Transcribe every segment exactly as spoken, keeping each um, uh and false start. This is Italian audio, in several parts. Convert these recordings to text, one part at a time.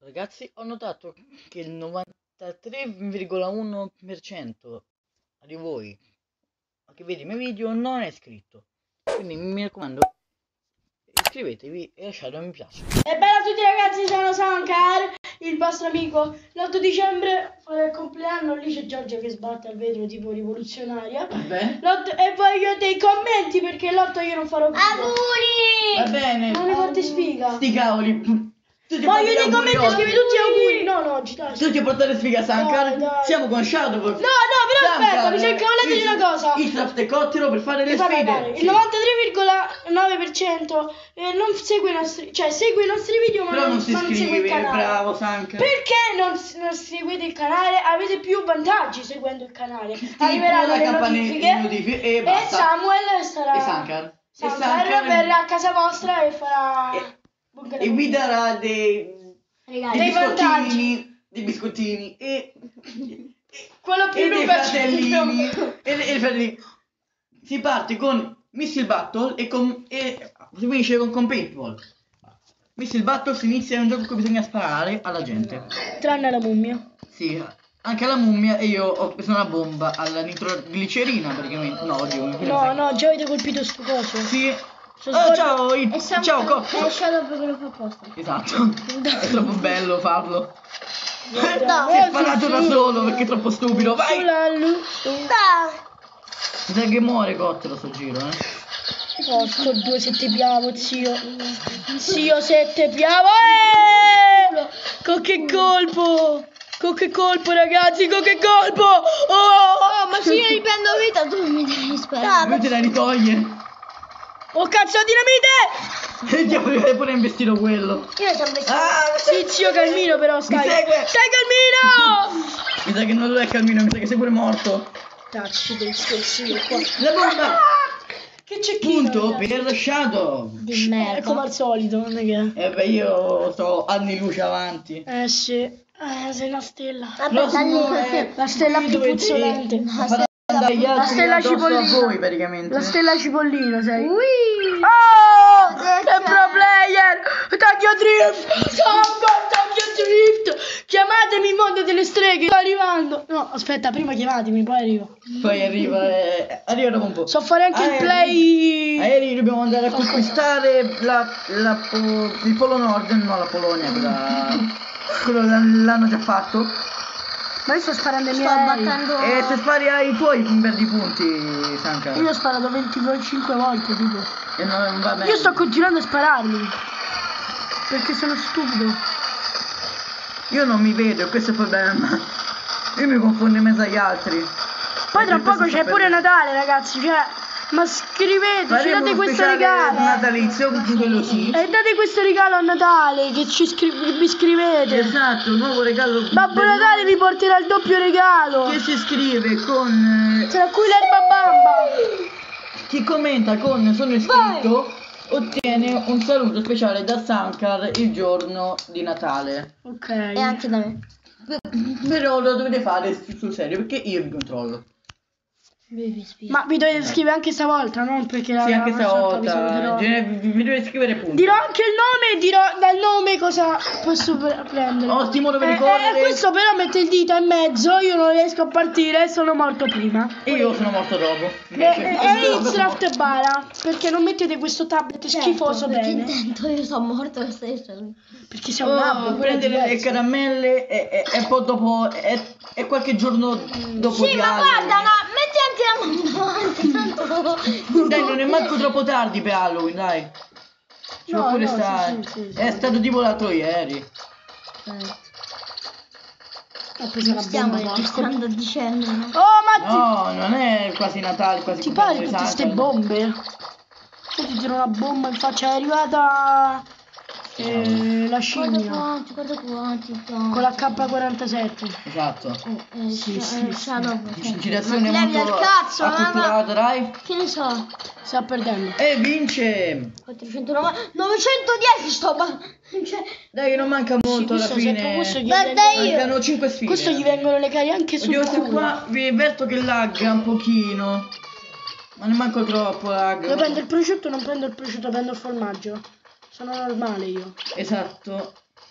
Ragazzi, ho notato che il novantatré virgola uno per cento di voi che vede i miei video non è iscritto. Quindi mi raccomando, iscrivetevi e lasciate un mi piace. E bella a tutti ragazzi, sono Sankar, il vostro amico. L'otto dicembre farò il compleanno, lì c'è Giorgia che sbatte al vetro tipo rivoluzionaria. Beh. E voglio dei commenti perché l'otto io non farò più. Auguri! Va bene. Non mi fate sfiga. Sti cavoli. Tutti Voglio dei portate commenti, auguri scrivi oggi. tutti auguri. No, no, oggi dai. Tutti a portare sfiga Sankar. Dai, dai. Siamo con Shadow. No, no, però aspetta, mi sono incavolato di una cosa. Il draft e Cottero per fare le Mi fa sfide. parlare. Il Sì. novantatré virgola nove per cento eh, non segue i nostri, cioè segue i nostri video ma Però non, non si ma non segue il iscrive, canale. bravo Sankar. Perché non, non seguite il canale? Avete più vantaggi seguendo il canale. Arriveranno la le campanella notifiche, notifiche e e basta. Samuel sarà E Sankar. Sankar E Sankar verrà a casa vostra e farà E- e vi darà dei, Regali. dei Dei vantaggi. biscottini, dei biscottini e, quello più e dei lungo fratellini e, e dei fratellini. Si parte con Missile Battle e, con, e si finisce con, con Paintball. Missile Battle si inizia, è un gioco in cui bisogna sparare alla gente. tranne la mummia. Sì, anche alla mummia, e io ho preso una bomba alla nitroglicerina praticamente. No, oddio, mi No, no, già avete colpito sto coso. Sì. Sono Oh, scordo- ciao, il- E Sam- ciao Cocco. È Shadow che lo fa apposta. Esatto. È troppo bello farlo. No, Si è sparato da solo perché è troppo stupido. Vai! Sulallu. Dai! Mi sa che muore Cottero sto giro, eh. Porco due se te piavo, zio. Zio se te piavo. Eh! Con che colpo! Con che colpo, ragazzi, con che colpo! Oh! Oh, ma se io riprendo vita tu mi devi sparare. Lui te la ritoglie. Oh, cazzo, dinamite! E diavolo, è pure investito quello. Io sono vestito. Ah, Sì, zio Calmino, però stai. segue. Stai Calmino! mi sa che non lo è Calmino, mi sa che sei pure morto. Tacci del stesso qua. La bomba! Che c'è Punto per Shadow. Di È merda. come al solito, non è che. E beh, io sto anni luce avanti. Eh sì. Eh, sei una stella. Vabbè, Prossimo dai. è La stella qui più dovete puzzolente. far andare gli altri stella addosso cipollina. a voi praticamente. La stella cipollina, sei. Ui! Oh! Che Che pro player! Tokyo Drift! Samba Tokyo Drift! Chiamatemi mondo delle streghe! Sto arrivando! No, aspetta, prima chiamatemi, poi arrivo. Poi arriva, eh, arriva dopo un po'. So fare anche il Aerei. play. Aerei, dobbiamo andare a conquistare la, la po- il Polo Nord, no la Polonia, quella, quello l- l'hanno già fatto. Ma io sto sparando i Sto miei aerei. battendo. E se spari ai tuoi verdi punti, Sankar. Io ho sparato venticinque volte, tipo. E non va bene. Io sto continuando a spararli. Perché sono stupido. Io non mi vedo, questo è il problema. Io mi confondo in mezzo agli altri. Poi tra Perché poco questo c'è sta pure perdendo. Natale, ragazzi. Cioè, ma scrivete, ci Faremo date un questo speciale regalo. natalizio, quello sì. E date questo regalo a Natale, che ci scri- che vi scrivete. Esatto, un nuovo regalo. Babbo del- Natale vi porterà il doppio regalo. Che si scrive con... eh, Tra cui l'erba bamba. Chi commenta con sono iscritto ottiene un saluto speciale da Sankar il giorno di Natale. Ok. E anche da me. Però lo dovete fare su- sul serio perché io vi controllo. Bevi spia. Ma vi dovete scrivere anche stavolta, non perché la Sì, anche la prossima volta vi stavolta. saluterò. Gene- Vi, vi dovete scrivere punti. Dirò anche il nome e dirò dal nome cosa posso pre- prendere. Ottimo, dove Eh, ricorrere. eh, questo però mette il dito in mezzo, io non riesco a partire, sono morto prima. E io sono morto dopo. E, Invece- e, io e sono Izraft e Bara, perché non mettete questo tablet schifoso perché bene? intanto io sono morto lo stesso. Perché sei un Oh, nabbo, prendere le diverso. caramelle e, e, e poi dopo e, e qualche giorno dopo Sì, di ma Halloween. guarda, no, metti anche la mano davanti, tanto. Dai, non è manco troppo tardi per Halloween, dai. Ci può No, pure no, sì, stare. sì, sì, sì. È stato tipo l'altro ieri. Ho preso una Stiamo bomba. registrando a dicembre, no? Oh, ma ti, No, non è quasi Natale, quasi ti pare compleanno tutte di ste Sankar. bombe? Io ti tiro una bomba in faccia, è arrivata eh, la Guarda scimmia quanti, guarda quanti. con la K quarantasette. Esatto. Eh, eh, Sì, eh, sì, sì. Shadow, cioè, Girazione ma ti levi molto dal cazzo, acculturata, dai. Che ne so? Sta perdendo. E vince. quattrocentonovanτα novecentodieci sto ba... Cioè, Dai, che non manca molto alla Questo, se fine. questo gli Guarda vengono, io. Mancano cinque sfide. questo gli vengono le cari anche sul Oddio, questo culo. qua vi avverto che lagga un pochino. Ma ne manco troppo, lag. Io prendo il prosciutto, non prendo il prosciutto, prendo il formaggio. Sono normale io. Esatto.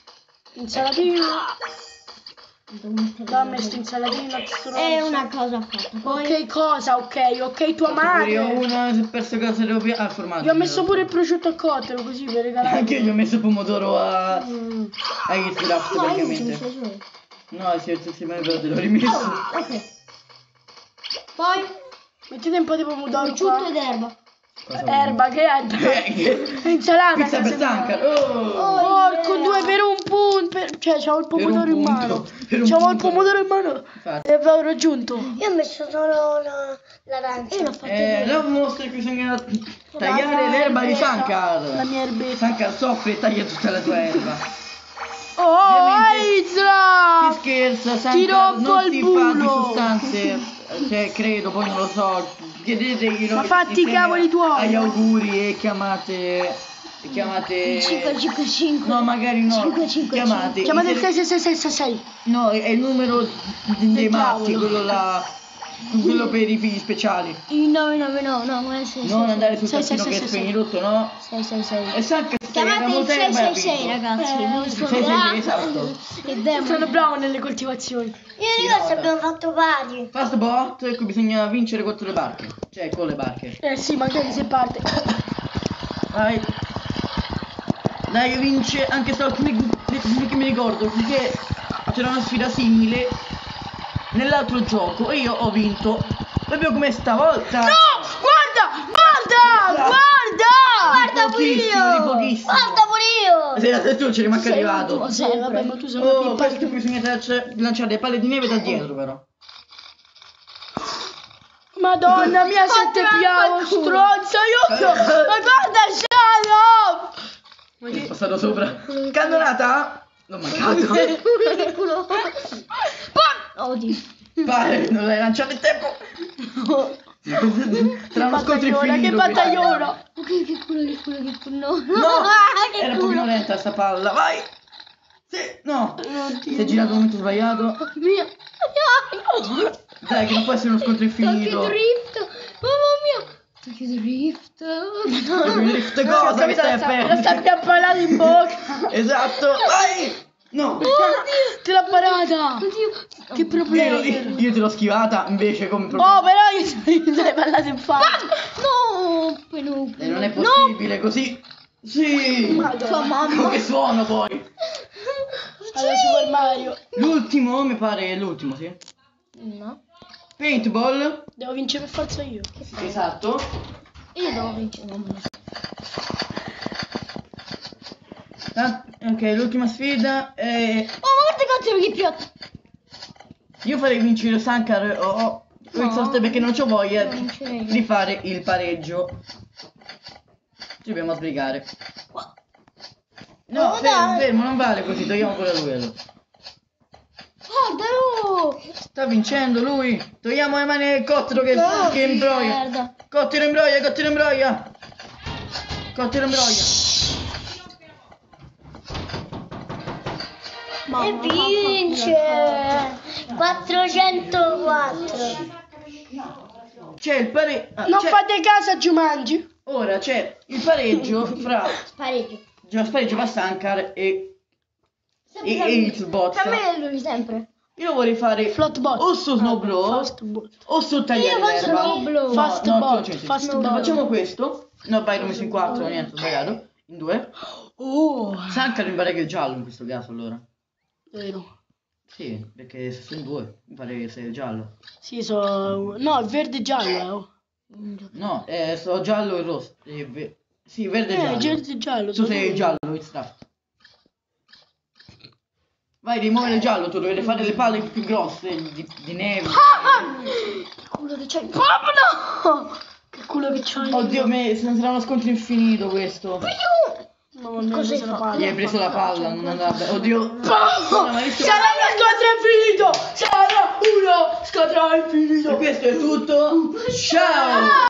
Insalatina. Dammi sta insalatina. È una cosa fatta. Poi Ok, cosa? Ok, ok, tua Pure io madre. una, si è perso cosa devo più. Ah, il formaggio. Gli ho messo pure il prosciutto a cottere così per regalare. Anche io gli ho messo il pomodoro a. Mm. a Eatcraft no, io non praticamente. ci sono. No, si è si è mai te l'ho rimesso. Oh, ok. Poi Mettete un po' di pomodoro prosciutto qua. ed erba. Cosa Erba, che erba? Eh, che- Insalata. Pizza che per sembra- Sankar. Oh! Porco due per un punto. per- Cioè, c'avevo il Per un pomodoro in punto, mano. per un C'avevo il punto. pomodoro in mano. Infatti. E avevo raggiunto. Io ho messo solo la, l'arancia. Io l'ho fatto Eh, io. la mostra che bisogna tagliare La l'erba di erbetta. Sankar. La mia erbetta. Sankar soffre e taglia tutta la tua erba. Oh, Ovviamente- Si Aizra! scherza, Ti Sankar rompo non il si fa di culo. sostanze, cioè credo, poi non lo so, chiedete Ma fatti i cavoli tuoi. agli auguri e chiamate, e chiamate, cinque cinque cinque. no magari no, cinque cinque chiamate, Chiamate i il tele- sei sei sei sei sei. no, è il numero dei Del matti, diavolo. quello là, quello per i figli speciali, Il nove nove no, no, non è sei sei. non andare sul Sei, sei, tappino sei, che è sei, sei. spegni tutto, no? sei sei sei. E Sankar si Chiamate il molto sei erba e ha sei sei vinto. ragazzi. Eh, non sei, sei, risponderà. esatto. Che demone. Sono bravo nelle coltivazioni. Io e Nicolas abbiamo fatto vari. Fast bot, ecco, bisogna vincere contro le barche, cioè con le barche. Eh sì, magari se parte. Vai. Dai, vince anche se che mi, che mi ricordo perché c'era una sfida simile nell'altro gioco e io ho vinto proprio come stavolta. No! Guarda! Guarda! Guarda! Guarda pure pochissimo, io. di pochissimo. Guarda pure io. Se se tu ci eri manco Sei arrivato. tu, Sì, vabbè, ma tu sei una Oh, pippa. questo bisogna lancia- lanciare le palle di neve da dietro però. Madonna mia, se te Fatela piavo, quel culo. stronzo, io no. Ma guarda, shut up! Ma È che... passato sopra. Cannonata? L'ho mancato. Che culo. Oddio. Pare, non l'hai lanciato in tempo. Sarà uno scontro Battagliona, infinito. che battagliona! Ok, che culo, che culo, che culo. No, No, Ah, che era un po' culo. violenta sta palla, vai! Sì, no, si è girato al momento sbagliato. Mia. Dai, che non può essere uno scontro Tokyo infinito. Drift. Mamma mia. Tokyo Drift. Queste cose che stai a La perdere. stai appallata in bocca! Esatto, vai! No, Te l'ha parata! Oddio. Che io, problema! io- io te l'ho schivata invece come problema. Oh, però io mi sei parlato in faccia! No, però. E non è possibile così. Sì! Tua mamma. Come suono poi? Allora Super Mario! L'ultimo, mi pare l'ultimo, sì. No. Paintball. Devo vincere per forza io! Esatto. Io devo vincere. No, no. Ah, ok, l'ultima sfida è... Oh, ma guarda quanto che piatto. Io farei vincere Sankar o o Quicksoft No. perché non c'ho voglia Non vincerei. di fare il pareggio. Ci dobbiamo sbrigare. No, Oh, fermo, dai. fermo, non vale così, togliamo pure a lui allora. Guardalo. Sta vincendo lui. Togliamo le mani del cottero che, No, che imbroia. merda. Cottero imbroia, cottero imbroia. Cottero imbroia. E vince quattrocentoquattro. C'è il pareggio. Non fate caso a Jumanji! Ora c'è il pareggio fra Pareggio. già spareggio fra Sankar e, Sempre e, tra e me. Xbox. Tra me e lui sempre. Io lo vorrei fare Floatbot! o su Snowblow Fast bot! o su tagliare Io faccio l'erba. Snowblow. Fast no, bot, tu non c'entri. fast No, bot. facciamo questo. No, vai, l'ho messo in quattro, niente, ho sbagliato. In due. Oh! Sankar mi pare che è giallo in questo caso allora. Vero. Sì, perché se sono in due, mi pare che sei giallo. Sì, so... No, è verde e giallo, eh, oh. No, eh, so giallo e rosso. Eh, ve- sì, verde e Eh, giallo. verde e giallo. Tu sono sei due. giallo, it's tough. Vai, rimuovere il giallo, tu devi fare le palle più grosse di, di neve. Che culo che c'hai. Oh, no! Che culo che c'hai! Oddio, me, se non sarà uno scontro infinito questo. Mamma mia, Cos'hai cosa la fatto? palla. Gli hai preso la palla, non andava bene. Oddio. Oh, No, ma visto- sarà uno scontro infinito! Sarà uno scontro infinito! E questo è tutto. Ciao!